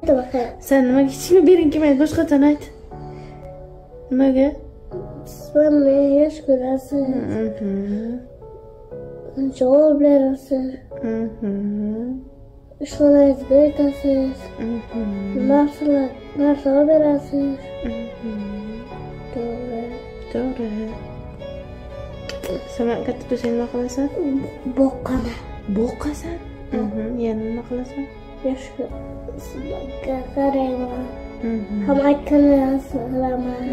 Sen nimaga hech kimga bering kelmaydi? Boshqadan ayt. Nimaga? Sen meni yaxshi ko'rasiz. Javob berasiz. Ishxonangizga aytasiz. Narsa berasiz. To'g'ri. Sen katta bo'lsang nima qilasan? Boqqaman. Boqasan? Yana nima qilasan? Yaxshi sizlarga qarayman. Hamma aytganlaringizni qilaman.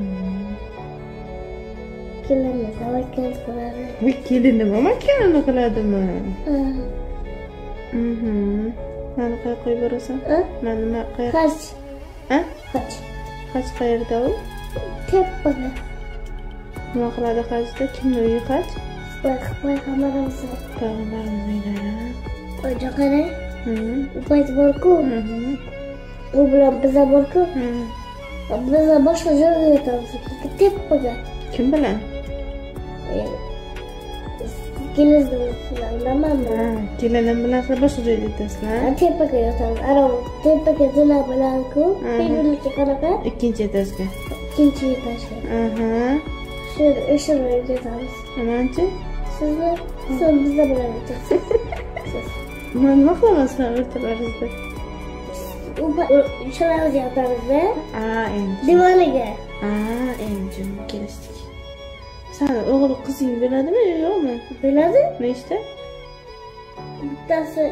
Kelinimiz aytganini qiladi. Kelinim ham aytganini qiladimi? Mani qayerga qo'yib borasan? Mani nima qayerga? Haj. Haj. Haj qayerda u? Tepaga. Nima qiladi hajda? Kimni uyi haj? Payg'ambarimiz. Payg'ambarimiz uylari. O'ja qarang. U payt bor-ku. U bilan biza bor-ku. Biza boshqa joyga o'tamiz. Tepaga. Kim bilan? Kelinim bilan. Kelinim bilan boshqa joyga o'tasizlar. Tepaga yotamiz. Tepaga zina bilan-ku. Birinchi qanaqa? Ikkinchi etajga. Ikkinchi etajga. O'sha joyga yotamiz. Manchi? Siz bizlar bilan o'tasiz. Men nima qilaman o'rtalaringizda? O'shalarga yotamiz-da. Endi. Divaniga. Endi kelishdik. Sen o'g'il qizing biladimi yo'qmi? Biladi. Nechta? Bittasi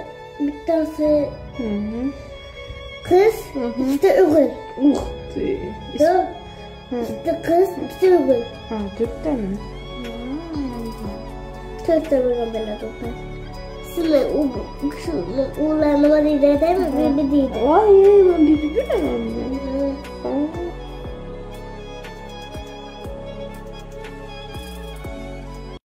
qiz, ikkita o'g'il. Yo'q. Bitta qiz, ikkita o'g'il. To'rttami? To'rtta bo'lgan biladi. Sizlar ular nima deydi aytaymi? Bibi deydi. Men bibi bilaman.